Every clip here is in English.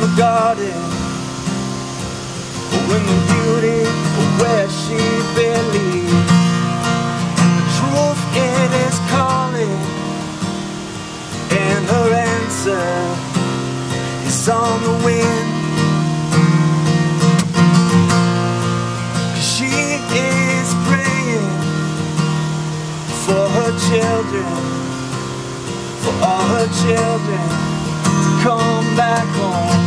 the garden, in the beauty where she believes, and the truth it is calling, and her answer is on the wind. She is praying for her children, for all her children to come back home.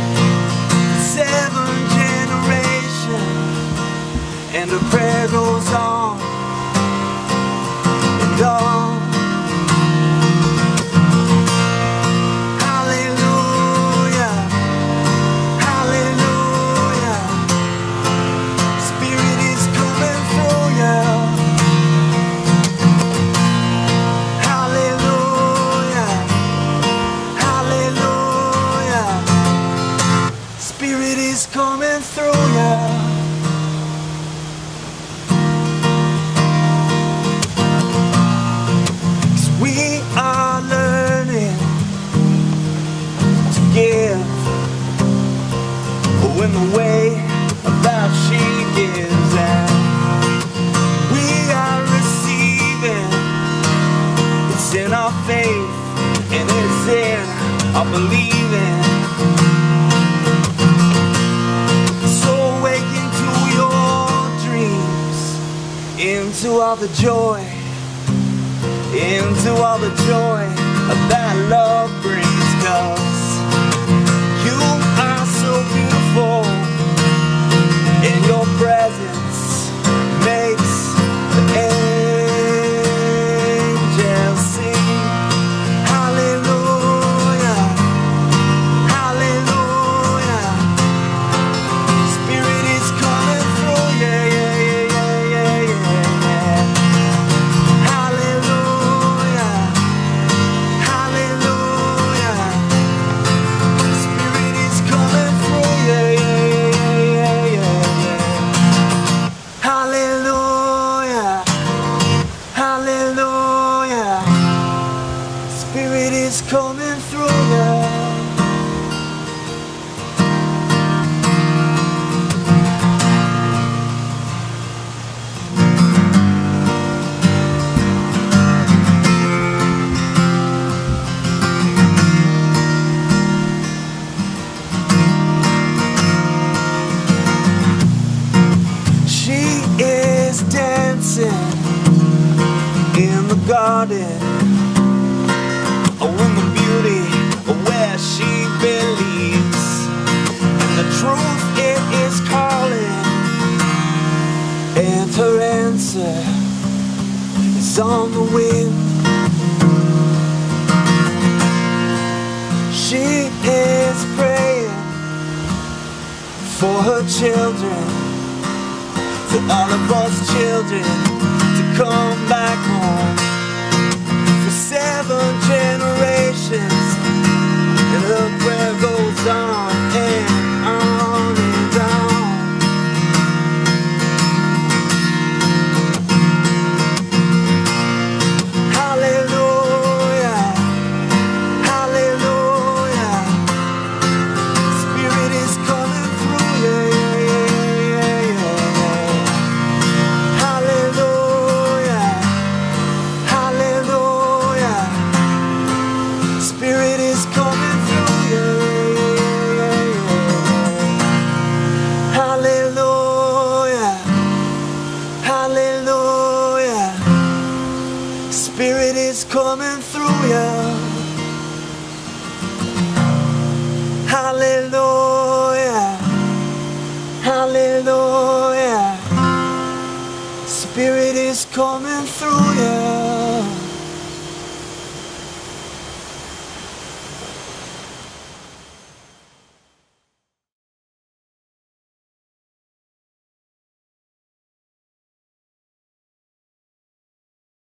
7 generations, and her prayer goes on and on. Hallelujah, hallelujah. Spirit is coming through you. Hallelujah, hallelujah. Spirit is coming through you. In the way that she gives, and we are receiving. It's in our faith and it's in our believing. So wake into your dreams, into all the joy, into all the joy that love brings. 'Cause you are so beautiful, and your presence makes the angels sing. Hallelujah, hallelujah. Spirit is coming through, yeah, yeah, yeah, yeah, yeah, yeah. Hallelujah, hallelujah. Spirit is coming through, yeah, yeah, yeah, yeah, yeah. Hallelujah, hallelujah. Spirit is coming through, yeah. Dancing in the garden, in the beauty where she believes, and the truth it is calling, and her answer is on the wind. She is praying for her children, for all of us children to come back home. For 7 generations, and her prayer goes on and on and on. Hallelujah, hallelujah. Spirit is coming through, yeah, yeah, yeah, yeah, yeah. Hallelujah, hallelujah. Spirit is coming through, yeah, yeah, yeah, yeah. Hallelujah, hallelujah. Spirit is coming through, yeah. Hallelujah, hallelujah. Spirit is coming through, yeah.